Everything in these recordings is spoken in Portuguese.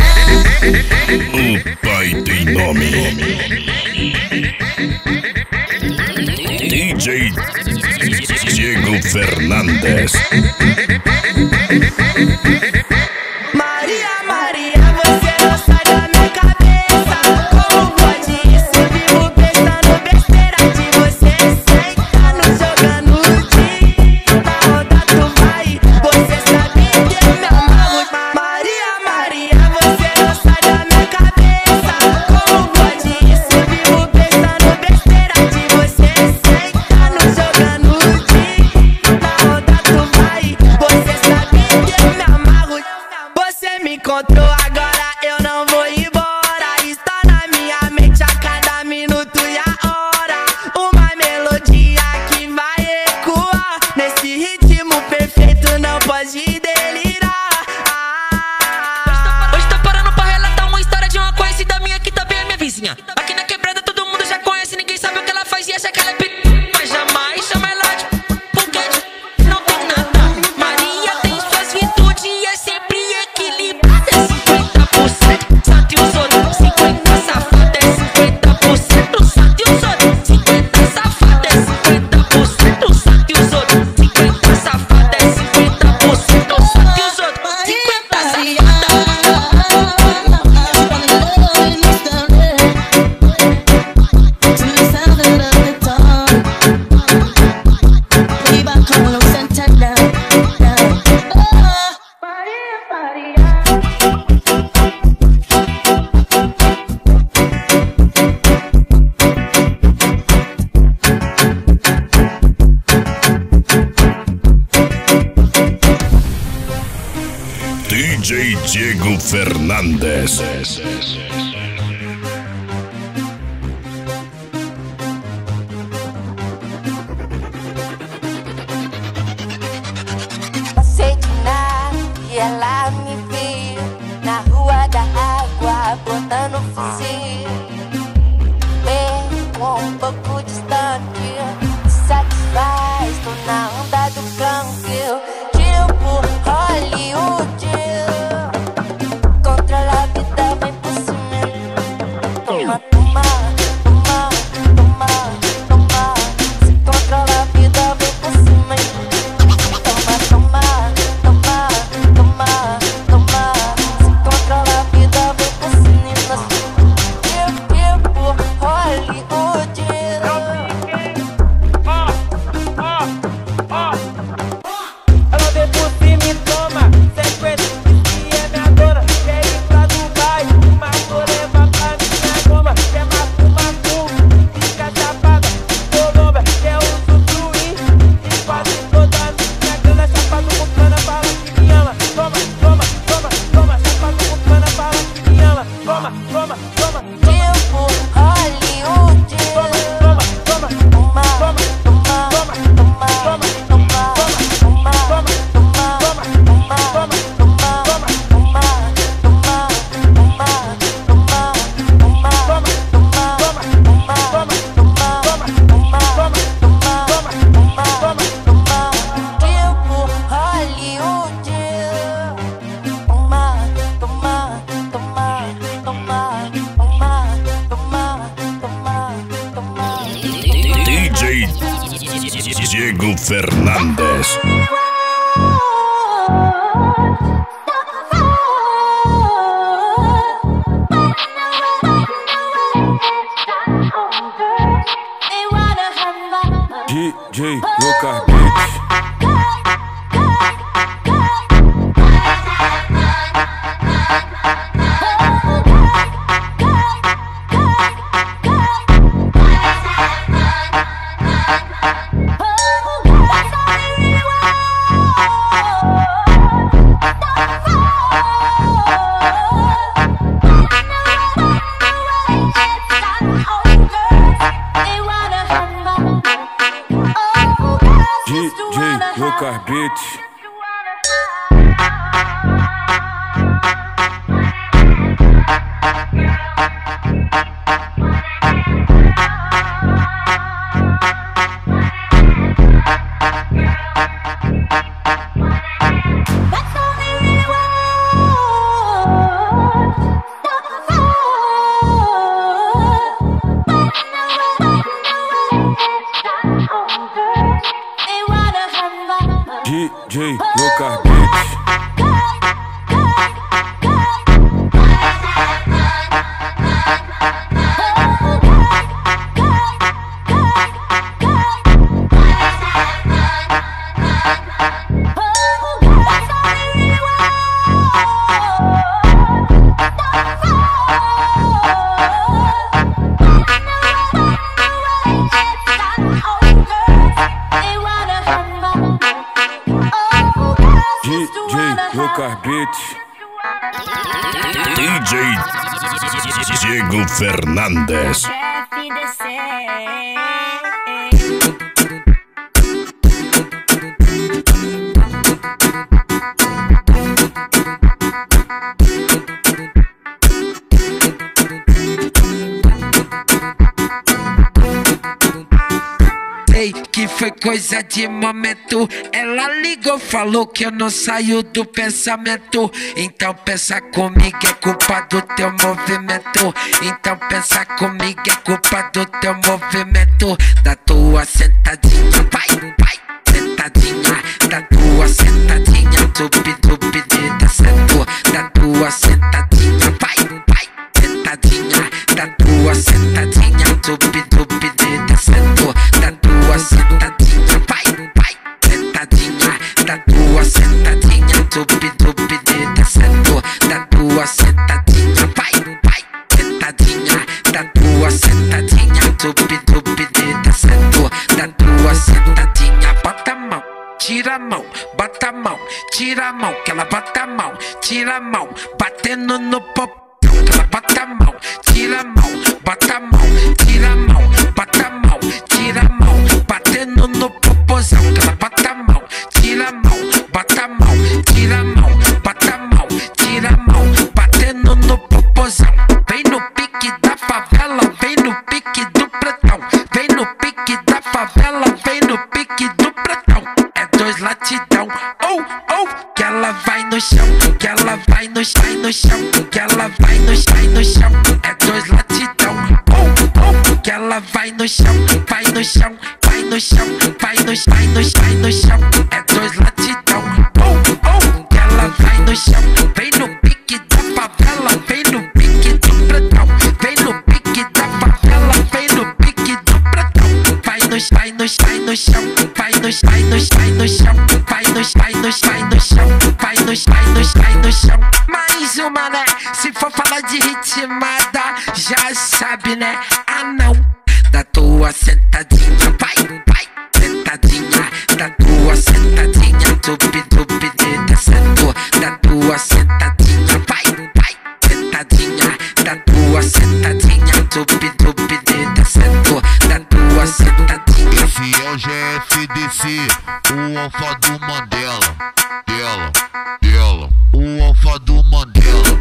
O pai tem nome. DJ Diego Fernandes. Maria, Maria, você não sai da minha cabeça. Como pode isso? Eu vivo pensando besteira de você. Sentando, jogando de na roda tu vai. Você sabe que eu me amarro. Maria, Maria, você não sai da minha cabeça. Como pode isso? Eu vivo pensando besteira de você. Sentando, jogando de na roda tu vai. Você sabe que eu me amarro. Você me encontrou agora, eu não vou embora. Está na minha mente a cada minuto e a hora. Uma melodia que vai ecoar. Nesse ritmo perfeito não pode delirar. Hoje tá parando pra relatar uma história de uma conhecida minha que também é minha vizinha. Aqui na quebrada todo mundo já conhece, ninguém sabe o que ela faz e acha que ela é mas jamais chama ela de porque não tem nada. Maria tem suas virtudes e é sempre equilibrada. 50% sabe os outros, 50 safada é 50% sabe os outros, 50 safada é 50% sabe os outros, 50 safada é 50% sabe os outros, 50 safada. DJ Diego Fernandes. Passei de nada e ela me viu na rua da água, botando fuzil. Mesmo um pouco distante, se satisfaz, tô na onda do câmbio. Tipo Hollywood, controla a vida, vem por cima. Toma, toma, toma, toma, toma. Se controla a vida, vem por cima. Toma, toma, toma, toma, toma. Se controla a vida, vem por cima. Tipo Hollywood. Ela vem por cima e toma 50, que é minha dona. Quer ir pra Dubai, uma leva pra minha goma. Quer macu, fica chapada, colomba. Quer usufruir e quase toda a minha grana. Chapado com cana, fala que me ama. Toma, toma, toma, toma. Chapado com cana, fala que me ama. Toma, toma, toma, Tipo Hollywood. toma, toma, toma, Toma, toma, toma, toma, toma, toma, toma, toma, toma, toma, toma, toma, toma, toma, toma. toma, toma, tipo Hollywood. Toma, toma, toma, toma, toma, toma, toma. DJ Diego Fernandes. DJ Lucas Beats. DJ Diego Fernandes. Que foi coisa de momento. Ela ligou, falou que eu não saio do pensamento. Então pensa comigo, é culpa do teu movimento. Então pensa comigo, é culpa do teu movimento. Da tua sentadinha, vai, vai, sentadinha. Da tua sentadinha, tupi, descendo. Da tua sentadinha, vai, vai, sentadinha. Da tua sentadinha, tupi, descendo. Da tua sentadinha, vai, vai, sentadinha. Da tua sentadinha, tupi, descendo. Da tua sentadinha, vai, vai, sentadinha. Da tua sentadinha, tupi, descendo. Da tua sentadinha, bota a mão, tira a mão, bota a mão, tira a mão, que ela bota a mão, tira a mão, batendo no popô. Ela bota a mão, tira a mão, bota a mão, tira a mão, bota a mão, tira a mão, batendo no popozão. Ela bota a mão, tira a mão, bota a mão, tira a mão, bota a mão, tira a mão, batendo no popozão. Vem no pique da favela, vem no pique do pretão. Vem no pique da favela, vem no pique do pretão. É dois latidão, oh, oh, que ela vai no chão, que ela vai no chão, que ela vai no chão. É dois latidão, oh, oh, que ela vai no chão, vai no chão, vai no chão, vai no chão. É dois latidão, oh, oh, que ela vai no chão. Vem no pique da favela, vem no pique do pretão. Vem no pique da favela, vem no pique do pretão. Vai no chão, vai no chão, vai no chão, vai no chão, vai no chão. Mais uma, né? Se for falar de ritmada, já sabe, né? Ah, não. Da tua sentadinha, vai, vai, sentadinha. Da tua sentadinha, tupi, descendo. Da tua sentadinha, vai, vai, sentadinha. Da tua sentadinha, tupi, descendo. Da tua sentadinha. Esse é o GFDC, o alfa do Mandela. Dela, o alfa do Mandela.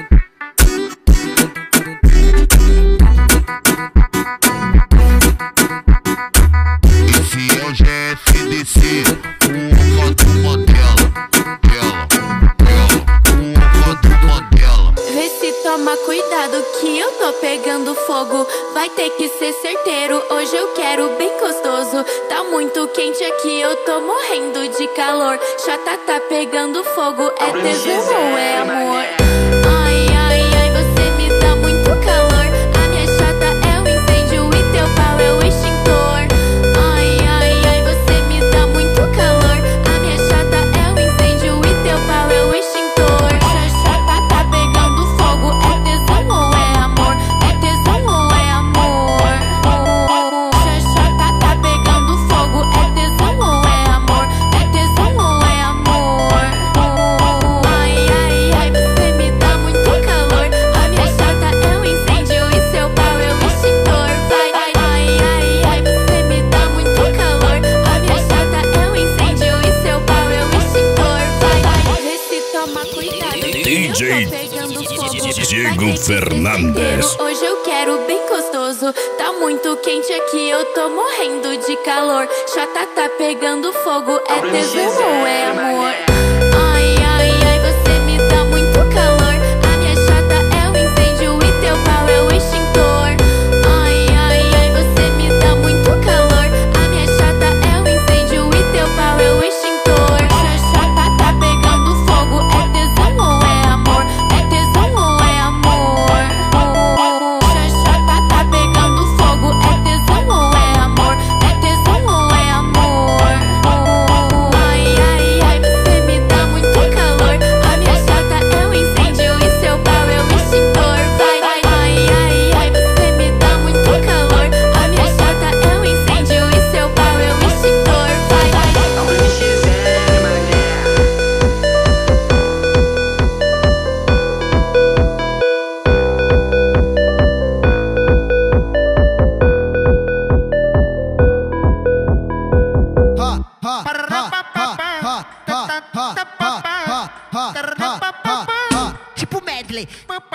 Esse é o GFDC, o alfa do Mandela. Dela, o alfa do Mandela. Vê se toma cuidado que eu tô pegando fogo. Vai ter que ser certeiro, hoje eu quero bem gostoso. Tá muito quente aqui, eu tô morrendo de calor. Chata tá pegando fogo, é tesão ou é amor? Ai, ai, ai, você me dá muito calor. A minha chata é o incêndio e teu pau é o extintor. Ai, ai, ai, você me dá muito calor. A minha chata é o incêndio e teu pau é o extintor. Chata tá pegando fogo, é tesão ou é amor? É tesão ou é amor? Chata tá pegando fogo, é tesão ou é amor? É tesão ou é amor? Ai, ai, ai, você me dá muito calor. A minha chata é um incêndio e seu pau é o extintor. Vai, ai, ai, ai, ai, você me dá muito calor. A minha chata é um incêndio e seu pau é o extintor. Vai, vê se toma cuidado. DJ Diego Fernandes. Hoje eu quero bem gostoso. Tá muito quente aqui, eu tô morrendo de calor. Chata tá pegando fogo, é tesão ou é amor? Ai, ai, ai, você me dá muito calor. A minha chata é o incêndio e teu pau é o extintor. Ai, ai, ai, você me dá muito calor. A minha chata é o incêndio e teu pau é o extintor. Chata tá pegando fogo, é tesão ou é amor? É tesão ou é amor? Chata tá pegando fogo, é tesão ou é amor? É tesão ou é amor? Ai, ai, ai, você me dá medley.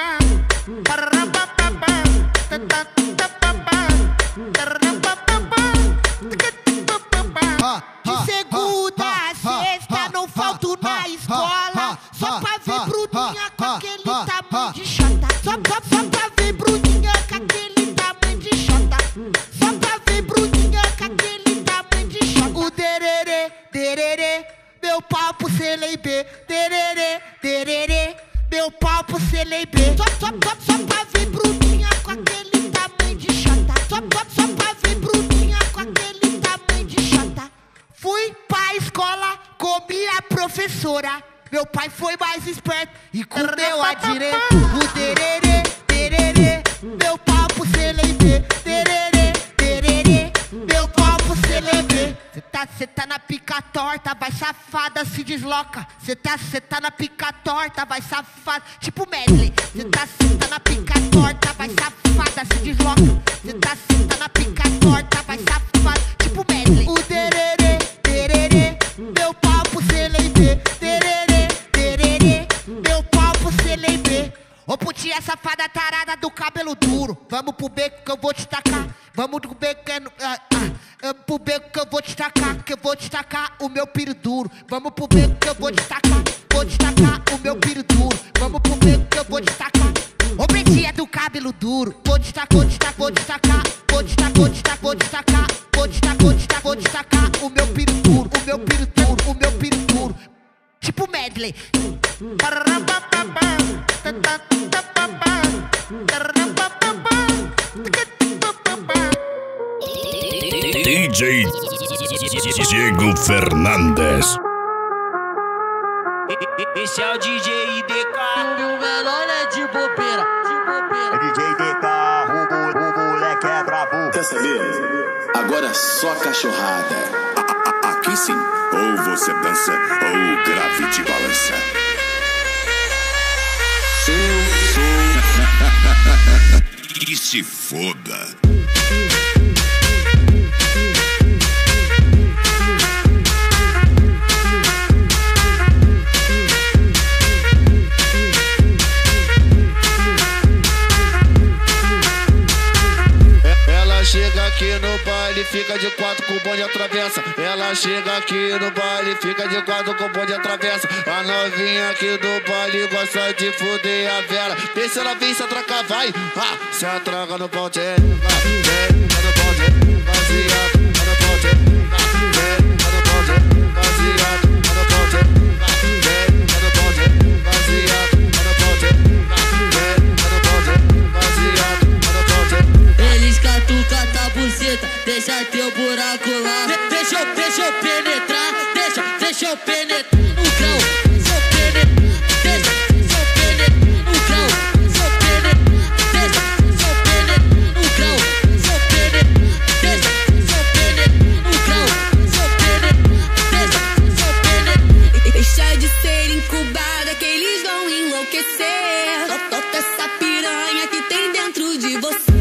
De segunda a sexta não falto na escola, só pra ver Bruninha com aquele tamanho de chata. Só pra ver Bruninha com aquele tamanho de chata. Só pra ver Bruninha com aquele tamanho de chata. O dererê, dererê, meu pau pro CLB. Dererê, dererê, meu pau pro CLB. Só pra ver Bruninha com aquele tamanho de chata. Só pra ver Bruninha com aquele tamanho de chata. Fui pra escola, comi a professora. Meu pai foi mais esperto e comeu a direita. O dererê, dererê, meu pau pro CLB. Dererê, dererê, meu pau pro CLB. Cê tá na pica torta, vai safada, se desloca. Cê tá na pica torta, vai safada, tipo medley. Cê tá na pica torta, vai safada, se desloca. Cê tá na pica torta, vai safada, tipo medley. O dererê, dererê, meu pau pro CLB. Dererê, dererê, meu pau pro CLB. Ô putinha safada tarada do cabelo duro, vamos pro beco que eu vou te tacar. Vamos pro beco pro beco que eu vou te tacar, que eu vou te tacar o meu piro duro. Vamos pro beco que eu vou te tacar o meu piro duro. Vamos pro beco que eu vou te tacar. Ô pretinha do cabelo duro, vou te tacar, vou te tacar, vou te tacar, vou te tacar, vou te tacar, vou te tacar, vou te tacar, vou te tacar, vou te tacar o meu piro duro, o meu piro duro, o meu piro duro. Tipo medley. DJ Diego Fernandes. Esse é o DJ DK. E o menor é de bobeira. É DJ DK, o moleque é brabo. Quer saber? Agora é só cachorrada. Aqui sim. Ou você dança, ou o grave te balança. Eu sou. E se foda. Ela chega aqui no baile, fica de quatro com o bonde atravessa. Ela chega aqui no baile, fica de quatro com o bonde atravessa. A novinha aqui do baile gosta de fuder a Vera. Vê se ela vem se atracar, vai. Se atraca no bonde, no bonde, baseado no bonde, no bonde, baseado no bonde, no bonde, baseado no bonde, no bonde, baseado no bonde. Eles catucam a buceta, deixa teu buraco lá. Deixa eu penetrar, deixa eu penetrar no grão. Deixa eu penetrar, deixa eu penetrar no grão. Deixa eu penetrar, deixa eu penetrar no grão. Deixa eu penetrar, deixa eu penetrar no grão. Deixa eu penetrar, deixa eu penetrar. Deixa de ser incubada que eles vão enlouquecer. Toca essa piranha que tem dentro de você.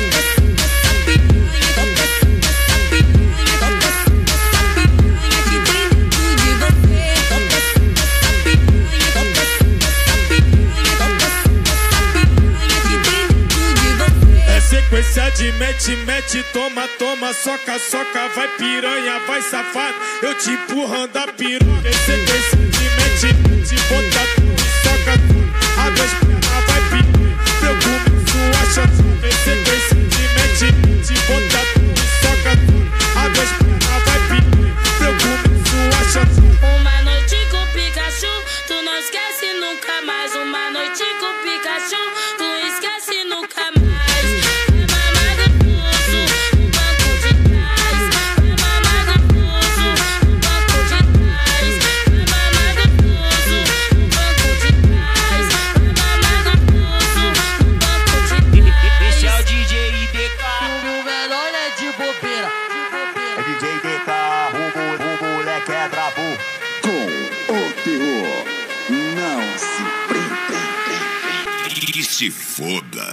Sequência de mete, toma, soca, vai piranha, vai safado, eu te empurrando a piranha. Sequência de mete, bota tudo e soca tudo, abre as pernas, vai piranha, eu começo a chantar. Sequência de mete, bota tudo e soca tudo, abre as pernas, vai piranha, eu começo a chantar. Uma noite com Pikachu, tu não esquece nunca mais. Uma noite com Pikachu, tu esquece nunca mais. Se foda.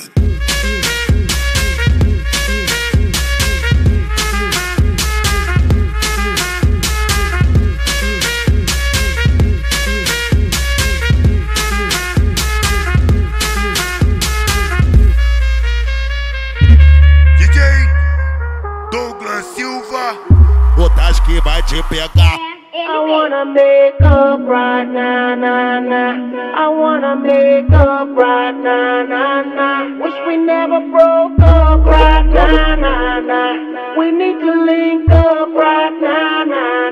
que vai te pegar. I wanna make up right now, nah, nah. I wanna make up right now, nah, nah. Wish we never broke up right now, nah, nah. We need to link up right now, nah,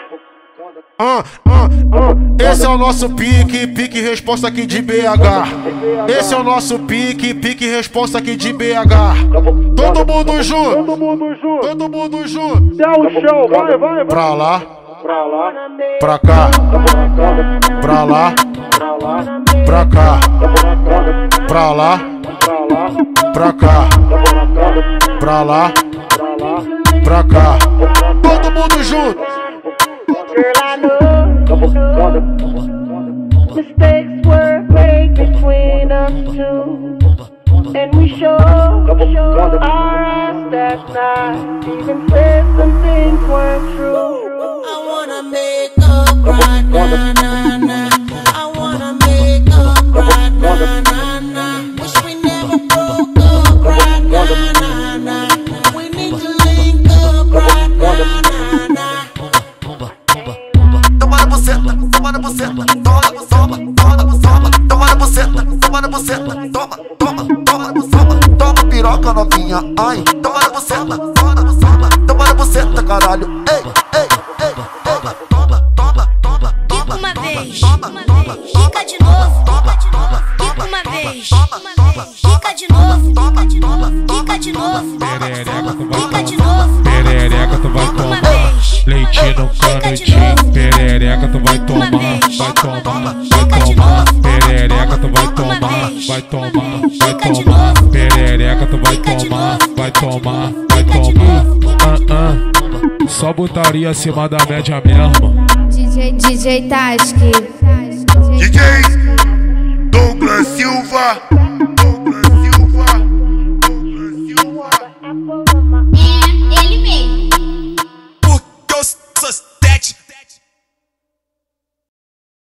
nah. Esse é o nosso pique, pique resposta aqui de BH. Esse é o nosso pique, pique resposta aqui de BH. Todo mundo junto, todo mundo junto. Dá o show, vai, vai, vai. Pra lá, pra cá, pra lá, pra cá, pra lá, pra cá, pra lá, pra cá. Todo mundo junto. Girl, I know mistakes were made between us two, and we showed our eyes that night, even said some things weren't true. I wanna make up right now, nah, nah. I wanna make up right now, nah, nah. Wish we never broke up right now, nah, nah. We need to link up right now, nah, nah. Toma na buceta, toma na buceta, toma, toma, toma na buceta, toma na buceta, toma na buceta, toma, toma, toma na buceta, toma piroca novinha, ai, toma na buceta, toma na buceta, toma na buceta, caralho, ei, ei, ei, toma, toma, toma, toma, toma, uma vez, toma, toma, fica de novo, toma, toma, fica uma vez, fica de novo, toma, toma, fica de novo, Perereca, tu vai fica de novo, perereca, tu vai uma tomar. vez, Leite no canetinho, perereca, tu vai tomar, vai tomar, vai tomar. Perereca, tu vai tomar, vai tomar, vai tomar. Perereca, tu vai tomar, vai tomar, vai tomar. Só botaria acima da média mesmo. DJ Taski, DJ Douglas Silva.